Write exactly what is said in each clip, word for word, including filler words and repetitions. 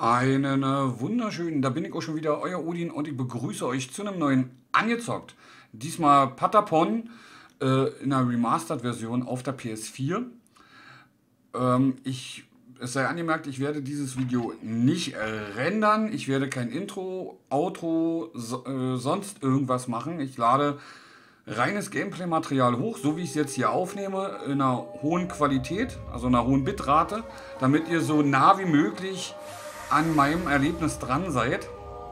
Einen äh, wunderschönen, da bin ich auch schon wieder, euer Odin und ich begrüße euch zu einem neuen Angezockt. Diesmal Patapon äh, in einer Remastered-Version auf der P S vier. Ähm, ich, es sei angemerkt, ich werde dieses Video nicht äh, rendern. Ich werde kein Intro, Outro, so, äh, sonst irgendwas machen. Ich lade reines Gameplay-Material hoch, so wie ich es jetzt hier aufnehme, in einer hohen Qualität, also einer hohen Bitrate, damit ihr so nah wie möglich an meinem Erlebnis dran seid.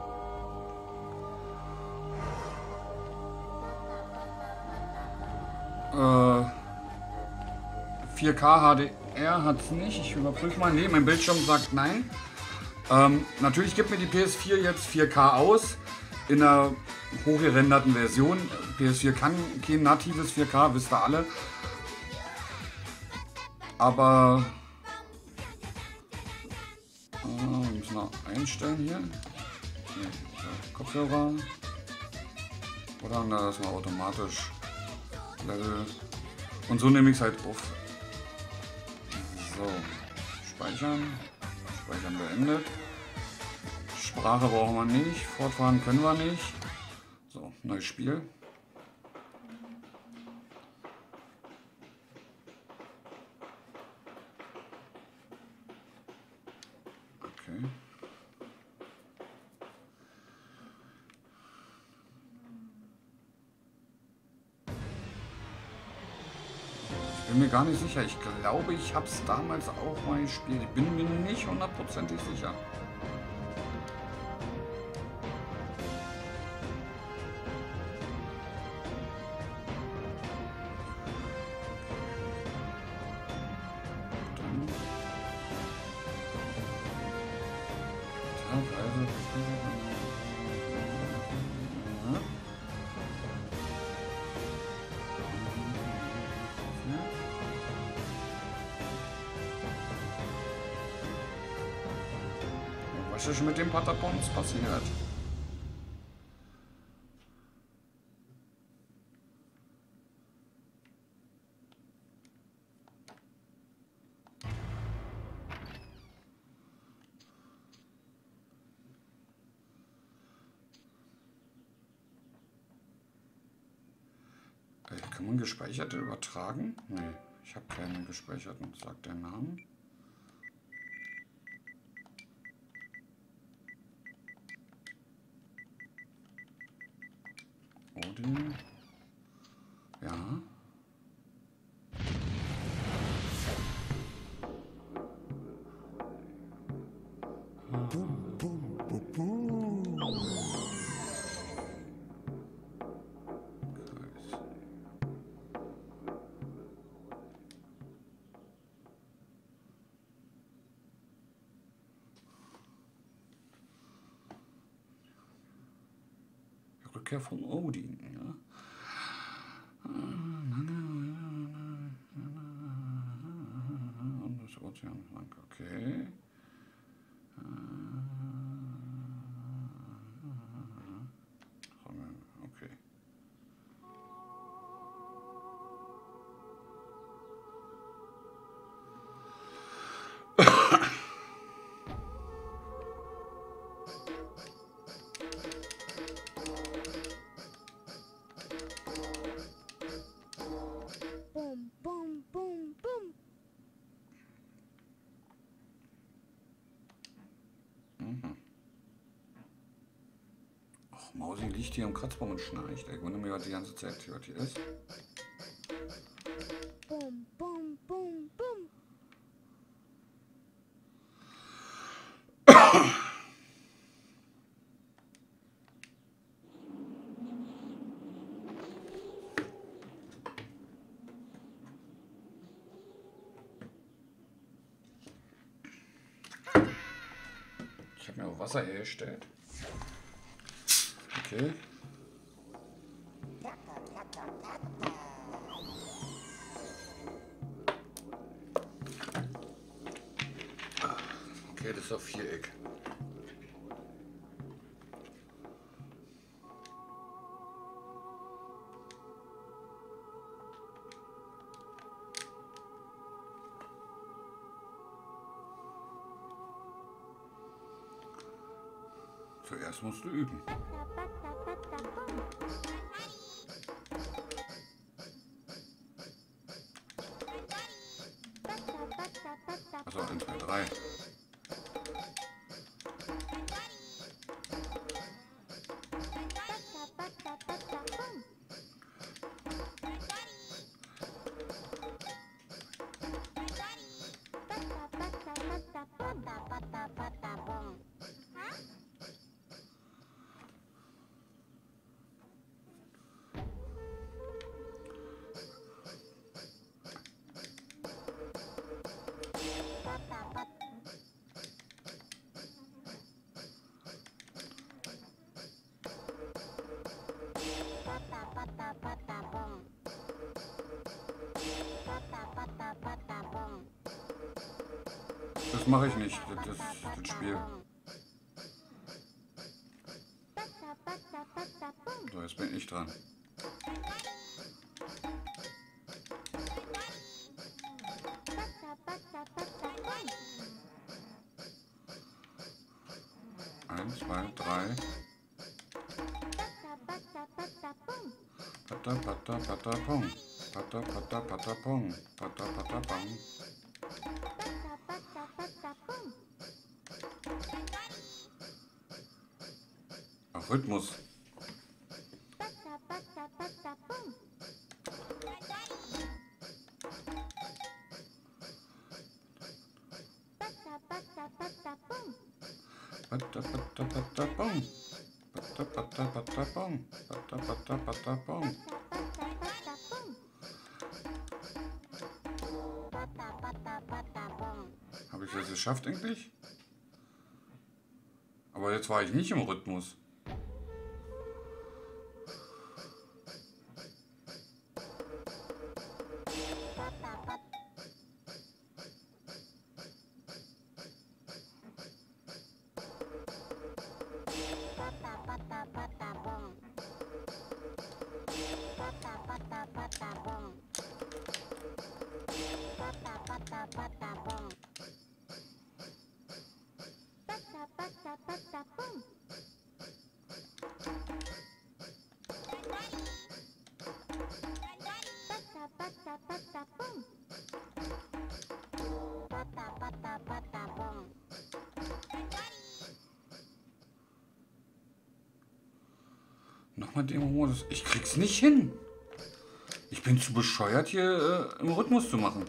Äh, vier K H D R hat es nicht. Ich überprüfe mal. Ne, mein Bildschirm sagt nein. Ähm, natürlich gibt mir die P S vier jetzt vier K aus. In einer hochgerenderten Version. P S vier kann kein natives vier K, wisst ihr alle. Aber äh, wir müssen noch einstellen hier. Nee, so, Kopfhörer. Oder haben wir das mal automatisch Level. Und so nehme ich es halt auf. So, speichern. Speichern beendet. Sprache brauchen wir nicht. Fortfahren können wir nicht. So, neues Spiel. Okay. Ich bin mir gar nicht sicher. Ich glaube, ich habe es damals auch mal gespielt. Ich bin mir nicht hundertprozentig sicher. Was ist mit dem Patapons passiert? Äh, kann man gespeicherte übertragen? Nee, ich habe keine gespeicherten. Sagt der Name. Odin. Ja. Bum, bum, bum, bum. Rückkehr von Odin. Ja. Und das Ozean lang. Okay. Okay. Bum, bum, bum, bum. Mhm. Ach, Mausi liegt hier im Kratzbaum und schnarcht. Ich wundere mich, was die ganze Zeit hier, was hier ist. Bum, bum, bum, bum. Ich habe mir auch Wasser hergestellt. Okay. Okay, das ist auf Viereck. Zuerst musst du üben. Achso, eins, zwei, drei. Das mache ich nicht, das, das, das Spiel. So, jetzt bin ich dran. Eins, zwei, drei. Pata, pata, pata, pong. Pata, pata, pata, pong. Pata, pata, pong. Auf Rhythmus. Pata, pata, pata, pong. Pata, pata, pata, pong. Pata, pata, pata, pong. Habe ich das geschafft eigentlich? Aber jetzt war ich nicht im Rhythmus. Nochmal Demo-Modus. Ich krieg's nicht hin. Ich bin zu bescheuert, hier äh, im Rhythmus zu machen.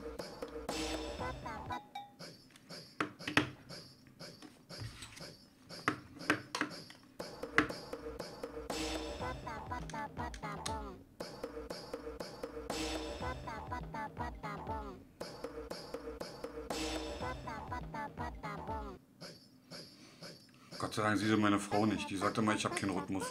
Gott sei Dank sieht meine Frau nicht. Die sagte mal, ich habe keinen Rhythmus.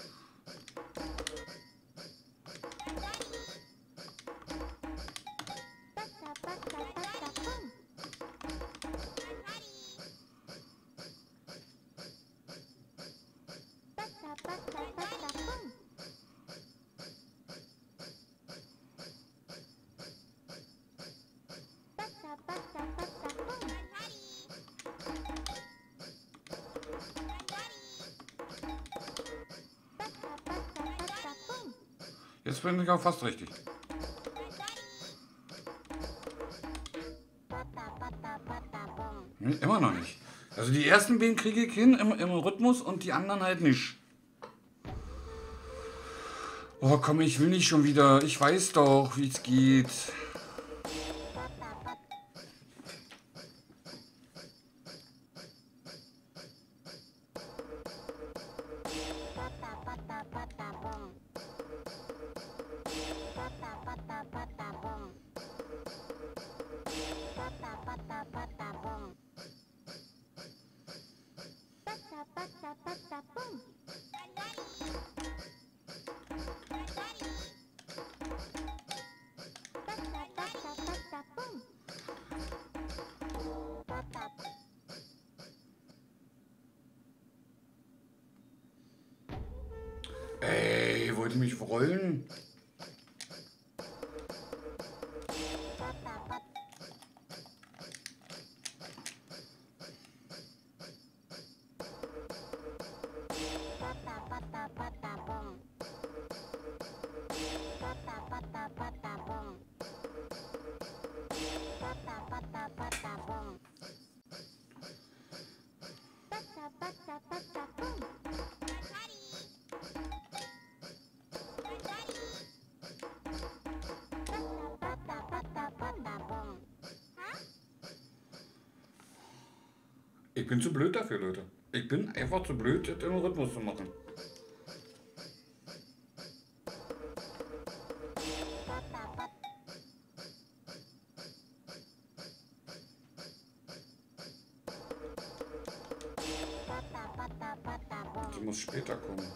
Jetzt bin ich auch fast richtig. Nee, immer noch nicht. Also die ersten beiden kriege ich hin im, im Rhythmus und die anderen halt nicht. Oh komm, ich will nicht schon wieder. Ich weiß doch, wie es geht. Ey, wollt ihr mich rollen? Ich bin zu blöd dafür, Leute. Ich bin einfach zu blöd, das im Rhythmus zu machen. Das muss später kommen.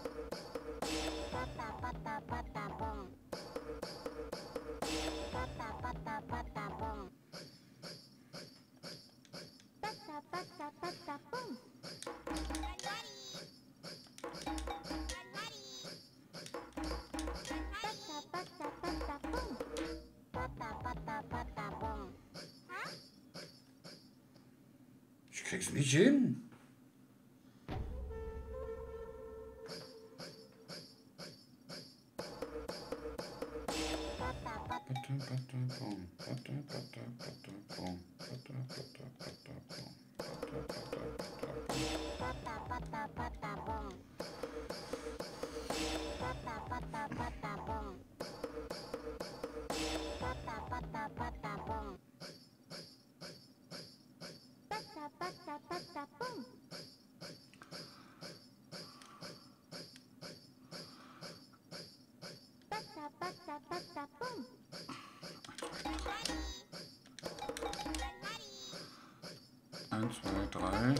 Ich krieg's nicht hin. Eins, zwei, drei.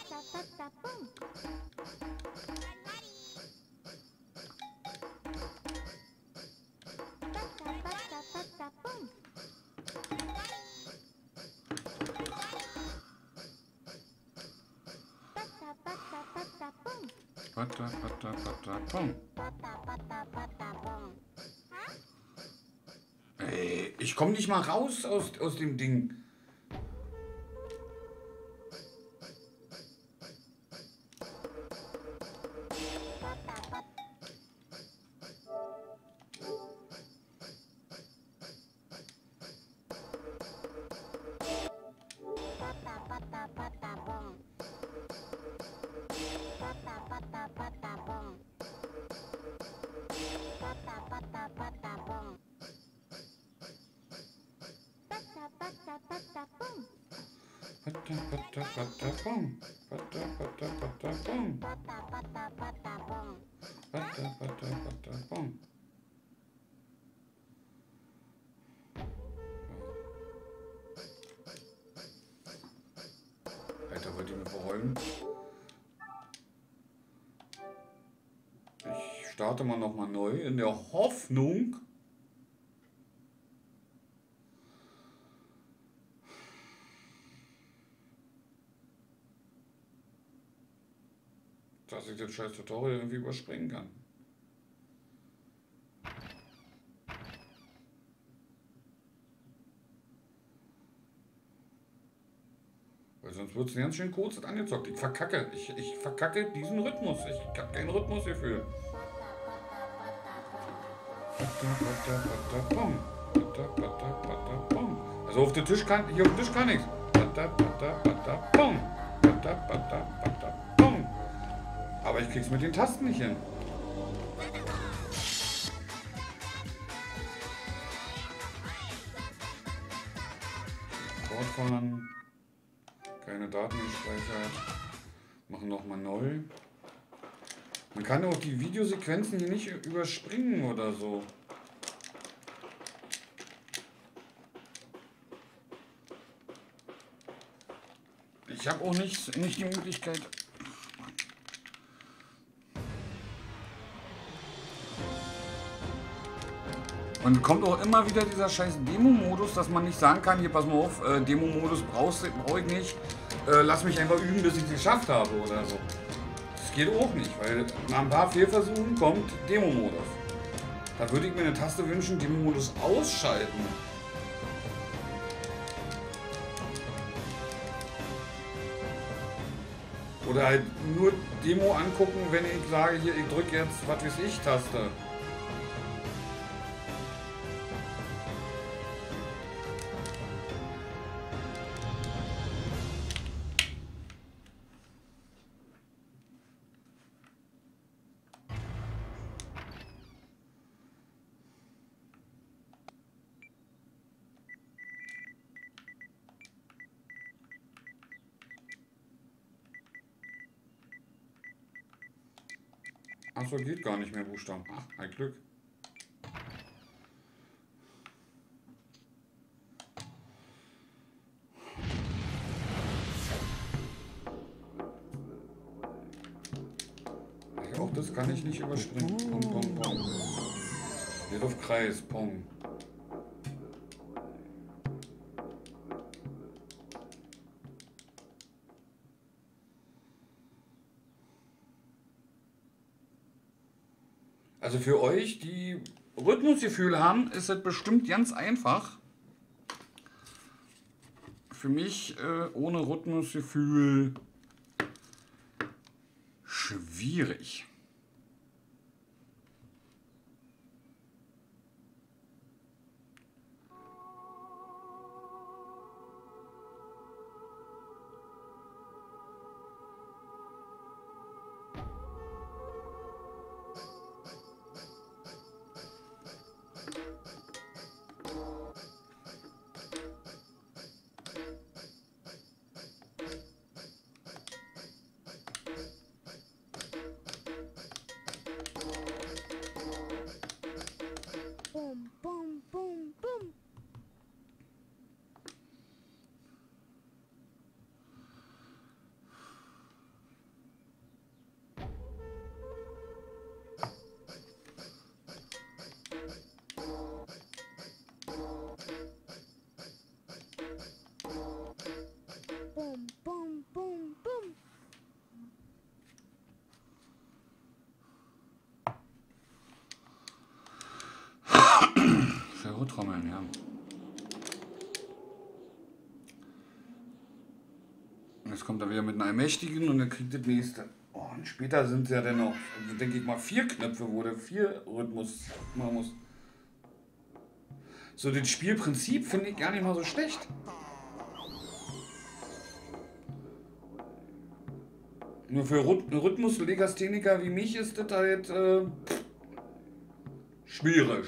Pata, pata, pata, pum. Ey, ich komme nicht mal raus aus, aus dem Ding. Pata, pata, pata, pum. Pata, pata, pata, pum. Pata, pata, pata, pum. Alter, wollt ihr mir verräumen? Ich starte mal nochmal neu in der Hoffnung, dass ich das scheiß Tutorial irgendwie überspringen kann. Weil sonst wird es ganz schön kurz angezockt. Ich verkacke. Ich, ich verkacke diesen Rhythmus. Ich habe kein Rhythmusgefühl. Also auf den Tisch kann, hier auf den Tisch kann nichts. Aber ich krieg's mit den Tasten nicht hin. Fortfahren. Keine Daten gespeichert. Machen nochmal neu. Man kann auch die Videosequenzen hier nicht überspringen oder so. Ich habe auch nicht, nicht die Möglichkeit. Und kommt auch immer wieder dieser scheiß Demo-Modus, dass man nicht sagen kann, hier pass mal auf, äh, Demo-Modus brauchst brauch ich nicht, äh, lass mich einfach üben, bis ich es geschafft habe oder so. Das geht auch nicht, weil nach ein paar Fehlversuchen kommt Demo-Modus. Da würde ich mir eine Taste wünschen, Demo-Modus ausschalten. Oder halt nur Demo angucken, wenn ich sage, hier, ich drücke jetzt, was weiß ich, Taste. Achso, geht gar nicht mehr Buchstaben. Ach, ein Glück. Ja, auch das kann ich nicht überspringen. Pong, pong, pong. Geht auf Kreis. Pong. Also für euch, die Rhythmusgefühl haben, ist es bestimmt ganz einfach. Für mich äh, ohne Rhythmusgefühl schwierig. Boom, boom, boom, boom. Boom, boom, boom, boom. Ferrotrommeln, ja. Und jetzt kommt er wieder mit einem Allmächtigen und dann kriegt das nächste. Oh, und später sind es ja dann noch, also denke ich mal, vier Knöpfe, wo der vier Rhythmus machen muss. So, das Spielprinzip finde ich gar nicht mal so schlecht. Nur für Rhythmus-Legastheniker wie mich ist das halt äh, schwierig.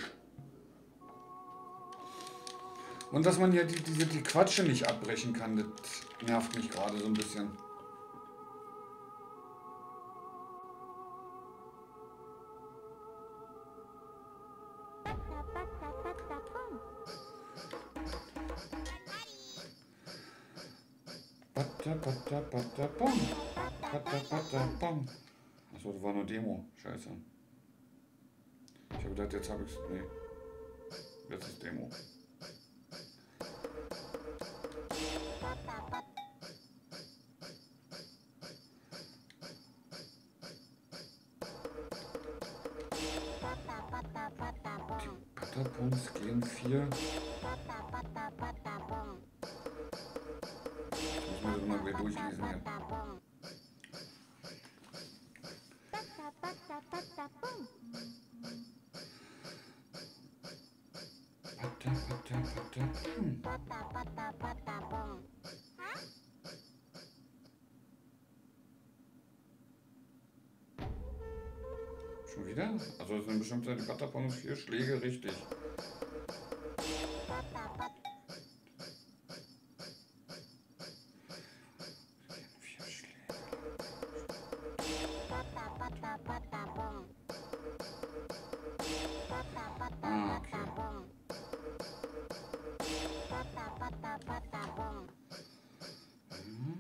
Und dass man ja die, diese die Quatsche nicht abbrechen kann, das nervt mich gerade so ein bisschen. Bata, bata, bata, bom. Bata, bata, bom. Achso, das war nur Demo. Scheiße. Ich habe gedacht, jetzt habe ich es. Nee. Jetzt ist Demo. Die Patapons gehen vier. Ich muss mir das mal wieder durchlesen hier. Pata, pata, pata, hm. Schon wieder? Also es sind bestimmt die Patapons vier Schläge richtig. Vier Schläge. Ah, okay. Mhm.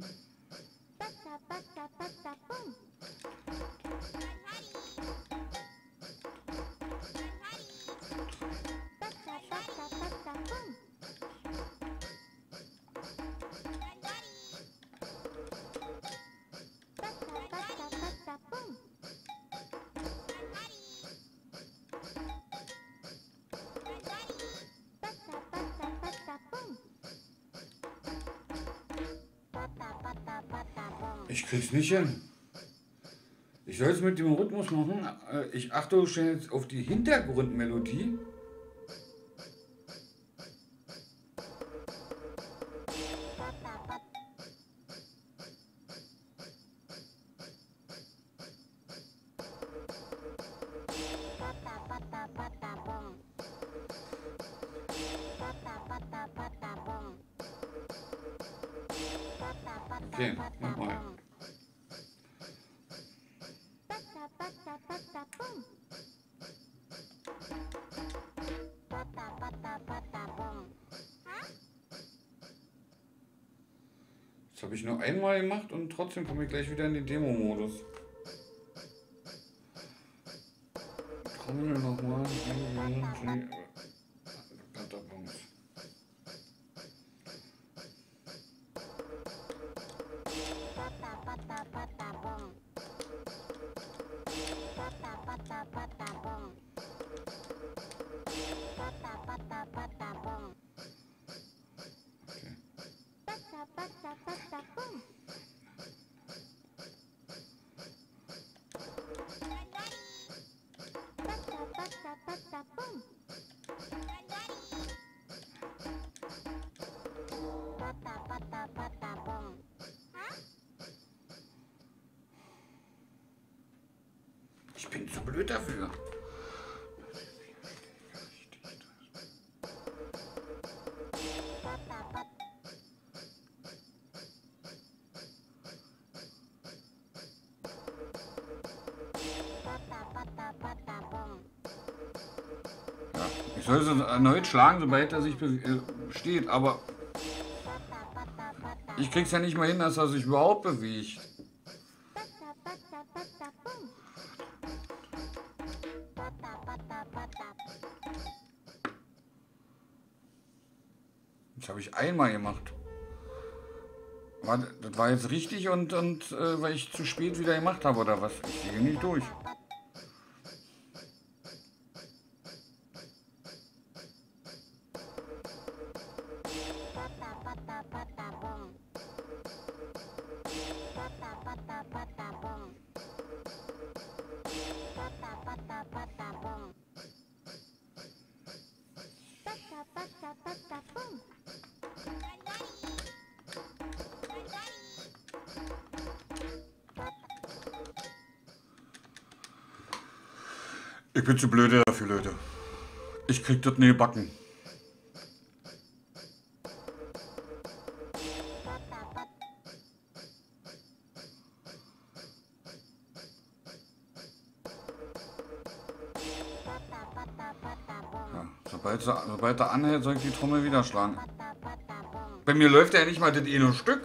Ich krieg's nicht hin. Ich soll es mit dem Rhythmus machen. Äh, Ich achte schon jetzt auf die Hintergrundmelodie. Okay, nochmal. habe ich nur einmal gemacht und trotzdem komme ich gleich wieder in den Demo-Modus. Trommel nochmal. Ich bin zu blöd dafür. Ja, ich soll es erneut schlagen, sobald er sich äh, steht, aber ich krieg's ja nicht mal hin, dass er sich überhaupt bewegt. Das habe ich einmal gemacht. War, das war jetzt richtig und, und äh, weil ich zu spät wieder gemacht habe oder was? Ich gehe nicht durch. Ich bin zu blöde dafür, Leute. Ich krieg das nie backen. Ja, sobald, sie, sobald er anhält, soll ich die Trommel wieder schlagen. Bei mir läuft ja nicht mal das eine Stück.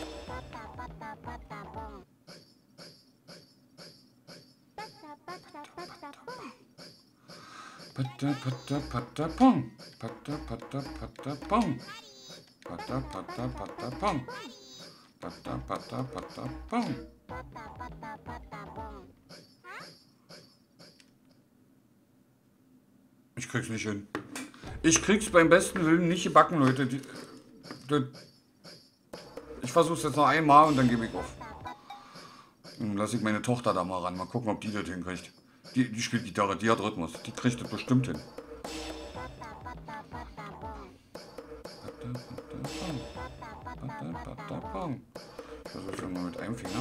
Pata pata pata pong. Pata pata pata pong. Pata pata pata pong. Pata pata pata pong. Ich krieg's nicht hin. Ich krieg's beim besten Willen nicht gebacken, Leute. Die, die, ich versuch's jetzt noch einmal und dann gebe ich auf. Dann lasse ich meine Tochter da mal ran. Mal gucken, ob die das hinkriegt. Die, die spielt Gitarre, die hat Rhythmus. Die kriegt das bestimmt hin. Ich versuche es mal mit einem Finger.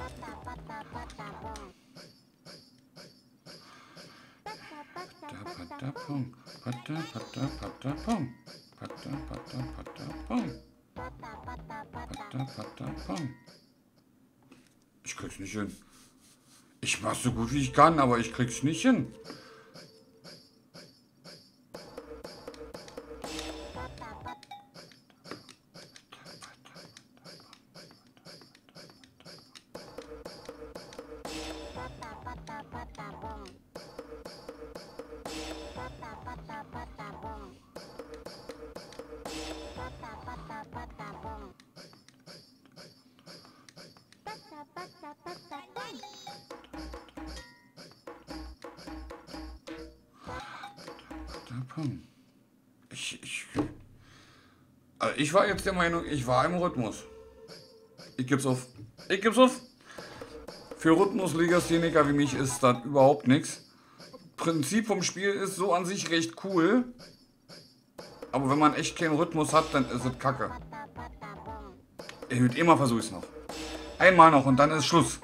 Ich krieg's nicht hin. Ich mach's so gut wie ich kann, aber ich krieg's nicht hin. Ich, ich, also ich war jetzt der Meinung, ich war im Rhythmus. Ich geb's auf. Ich geb's auf. Für Rhythmuslegastheniker wie mich ist das überhaupt nichts. Prinzip vom Spiel ist so an sich recht cool. Aber wenn man echt keinen Rhythmus hat, dann ist es kacke. Ich würde immer versuche es noch. Einmal noch und dann ist Schluss.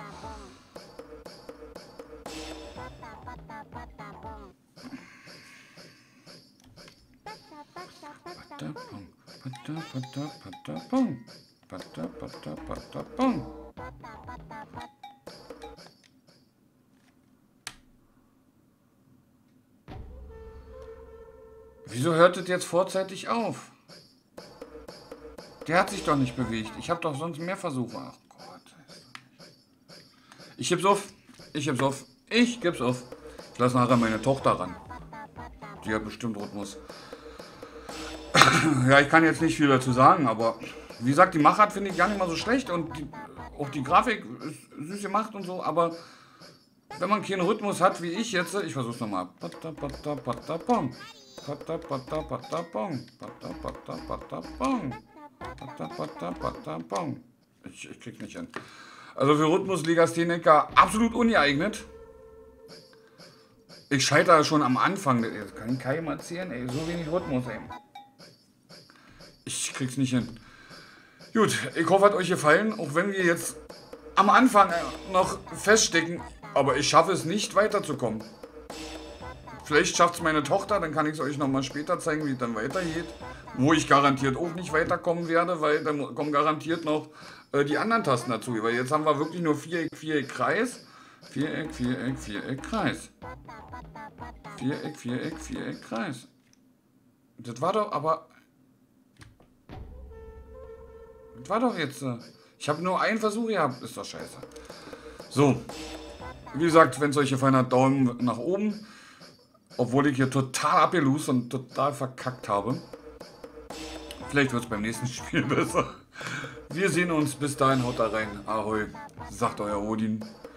Wieso hört es jetzt vorzeitig auf? Der hat sich doch nicht bewegt. Ich habe doch sonst mehr Versuche. Ach Gott. Ich geb's auf. Ich geb's auf. Ich geb's auf. Ich lasse nachher meine Tochter ran. Die hat bestimmt Rhythmus. Ja, ich kann jetzt nicht viel dazu sagen, aber wie gesagt, die Machart finde ich gar nicht mal so schlecht und die, auch die Grafik ist süß gemacht und so, aber wenn man keinen Rhythmus hat wie ich jetzt, ich versuch's nochmal. Pata, pata, pata, pong. Pata, pata, pata, pong. Pata, pata, pata, pong. Pata, pata, pata, pong. Ich, ich krieg's nicht hin. Also für Rhythmuslegastheniker absolut ungeeignet. Ich scheitere schon am Anfang. Das kann ich keinem erzählen, ey. So wenig Rhythmus, ey. Ich krieg's nicht hin. Gut, ich hoffe, hat euch gefallen. Auch wenn wir jetzt am Anfang noch feststecken. Aber ich schaffe es nicht, weiterzukommen. Vielleicht schafft es meine Tochter, dann kann ich es euch nochmal später zeigen, wie es dann weitergeht. Wo ich garantiert auch nicht weiterkommen werde, weil dann kommen garantiert noch äh, die anderen Tasten dazu. Weil jetzt haben wir wirklich nur Viereck, Viereck, Kreis. Viereck, Viereck, Viereck, Kreis. Viereck, Viereck, Viereck, Kreis. Das war doch aber... Das war doch jetzt... Äh, ich habe nur einen Versuch gehabt. Ist doch scheiße. So. Wie gesagt, wenn es euch gefallen hat, Daumen nach oben. Obwohl ich hier total abgelust und total verkackt habe. Vielleicht wird es beim nächsten Spiel besser. Wir sehen uns. Bis dahin, haut da rein. Ahoi, sagt euer Odin.